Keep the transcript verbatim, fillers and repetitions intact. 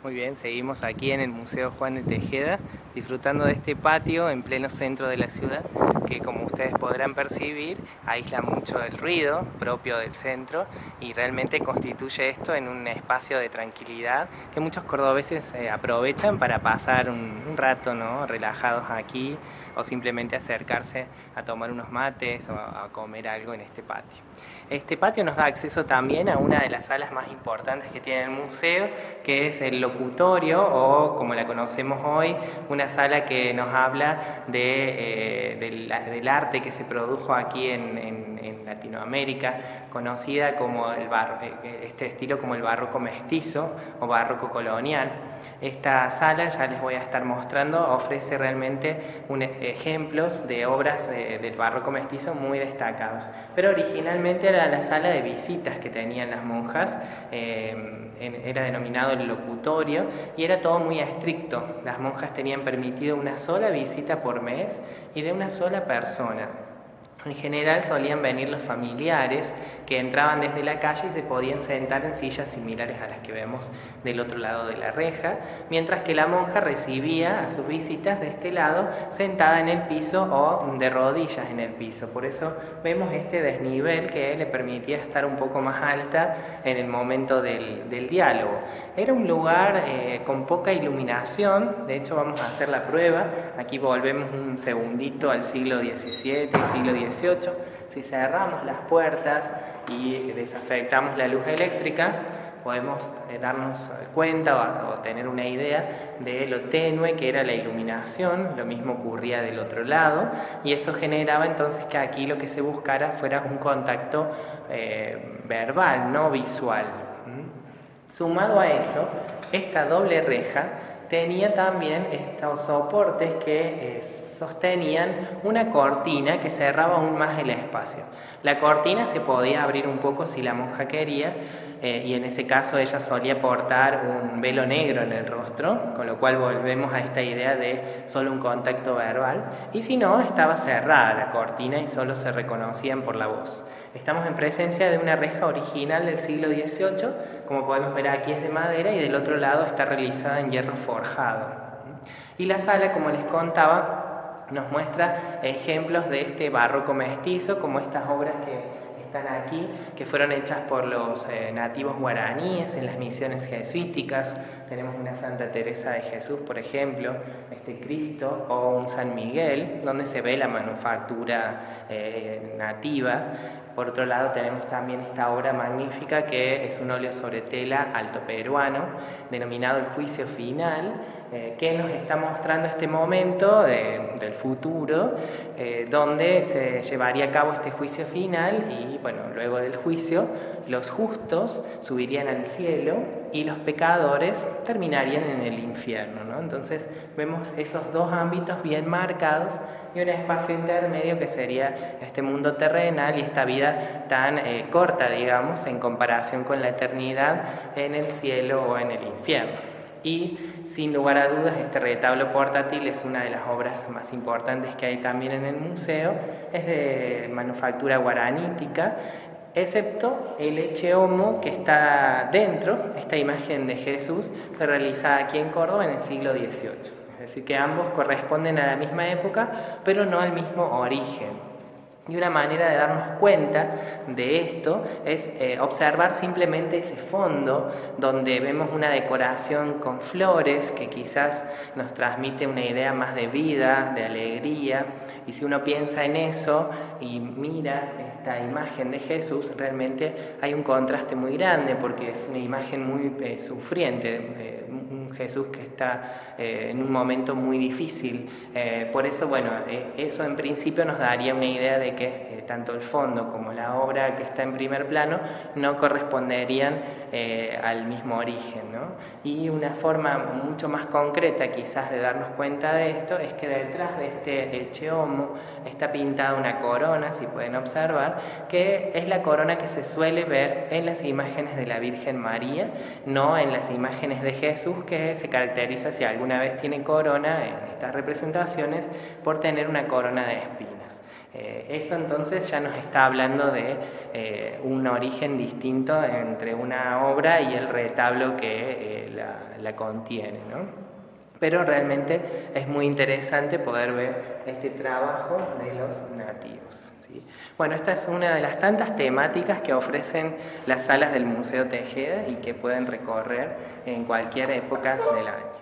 Muy bien, seguimos aquí en el Museo Juan de Tejeda, disfrutando de este patio en pleno centro de la ciudad, que como ustedes podrán percibir, aísla mucho del ruido propio del centro y realmente constituye esto en un espacio de tranquilidad que muchos cordobeses eh, aprovechan para pasar un, un rato, ¿no?, relajados aquí, o simplemente acercarse a tomar unos mates o a comer algo en este patio. Este patio nos da acceso también a una de las salas más importantes que tiene el museo, que es el locutorio, o como la conocemos hoy, una sala que nos habla de, eh, del, del arte que se produjo aquí en, en, en Latinoamérica, conocida como el bar, este estilo como el barroco mestizo o barroco colonial. Esta sala, ya les voy a estar mostrando, ofrece realmente un, ejemplos de obras de, del barroco mestizo muy destacados. Pero originalmente era la sala de visitas que tenían las monjas, eh, era denominado el locutorio y era todo muy estricto. Las monjas tenían permitido una sola visita por mes y de una sola persona. En general solían venir los familiares que entraban desde la calle y se podían sentar en sillas similares a las que vemos del otro lado de la reja, mientras que la monja recibía a sus visitas de este lado sentada en el piso o de rodillas en el piso. Por eso vemos este desnivel que le permitía estar un poco más alta en el momento del, del diálogo. Era un lugar eh, con poca iluminación, de hecho vamos a hacer la prueba. Aquí volvemos un segundito al siglo diecisiete y siglo dieciocho. Si cerramos las puertas y desafectamos la luz eléctrica, podemos eh, darnos cuenta o, o tener una idea de lo tenue que era la iluminación. Lo mismo ocurría del otro lado y eso generaba entonces que aquí lo que se buscara fuera un contacto eh, verbal, no visual. ¿Mm? Sumado a eso, esta doble reja tenía también estos soportes que eh, sostenían una cortina que cerraba aún más el espacio. La cortina se podía abrir un poco si la monja quería, eh, y en ese caso ella solía portar un velo negro en el rostro, con lo cual volvemos a esta idea de solo un contacto verbal, y si no, estaba cerrada la cortina y solo se reconocían por la voz. Estamos en presencia de una reja original del siglo dieciocho, como podemos ver aquí es de madera y del otro lado está realizada en hierro forjado. Y la sala, como les contaba, nos muestra ejemplos de este barroco mestizo, como estas obras que están aquí, que fueron hechas por los eh, nativos guaraníes en las misiones jesuíticas. Tenemos una Santa Teresa de Jesús, por ejemplo, este Cristo, o un San Miguel, donde se ve la manufactura eh, nativa. Por otro lado tenemos también esta obra magnífica que es un óleo sobre tela alto peruano, denominado El Juicio Final, eh, que nos está mostrando este momento de, del futuro, eh, donde se llevaría a cabo este juicio final y, bueno, luego del juicio, los justos subirían al cielo y los pecadores terminarían en el infierno, ¿no? Entonces vemos esos dos ámbitos bien marcados y un espacio intermedio que sería este mundo terrenal y esta vida tan eh, corta, digamos, en comparación con la eternidad en el cielo o en el infierno. Y sin lugar a dudas este retablo portátil es una de las obras más importantes que hay también en el museo. Es de manufactura guaranítica, excepto el Echeomo que está dentro. Esta imagen de Jesús fue realizada aquí en Córdoba en el siglo dieciocho. Es decir, que ambos corresponden a la misma época, pero no al mismo origen. Y una manera de darnos cuenta de esto es eh, observar simplemente ese fondo donde vemos una decoración con flores que quizás nos transmite una idea más de vida, de alegría. Y si uno piensa en eso y mira esta imagen de Jesús, realmente hay un contraste muy grande porque es una imagen muy eh, sufriente, eh, un Jesús que está eh, en un momento muy difícil. Eh, por eso, bueno, eh, eso en principio nos daría una idea de que eh, tanto el fondo como la obra que está en primer plano no corresponderían eh, al mismo origen, ¿no? Y una forma mucho más concreta quizás de darnos cuenta de esto es que detrás de este Echeomo está pintada una corona, si pueden observar, que es la corona que se suele ver en las imágenes de la Virgen María, no en las imágenes de Jesús, que se caracteriza, si alguna vez tiene corona en estas representaciones, por tener una corona de espinas. Eh, eso entonces ya nos está hablando de eh, un origen distinto entre una obra y el retablo que eh, la, la contiene, ¿no? Pero realmente es muy interesante poder ver este trabajo de los nativos, ¿sí? Bueno, esta es una de las tantas temáticas que ofrecen las salas del Museo Tejeda y que pueden recorrer en cualquier época del año.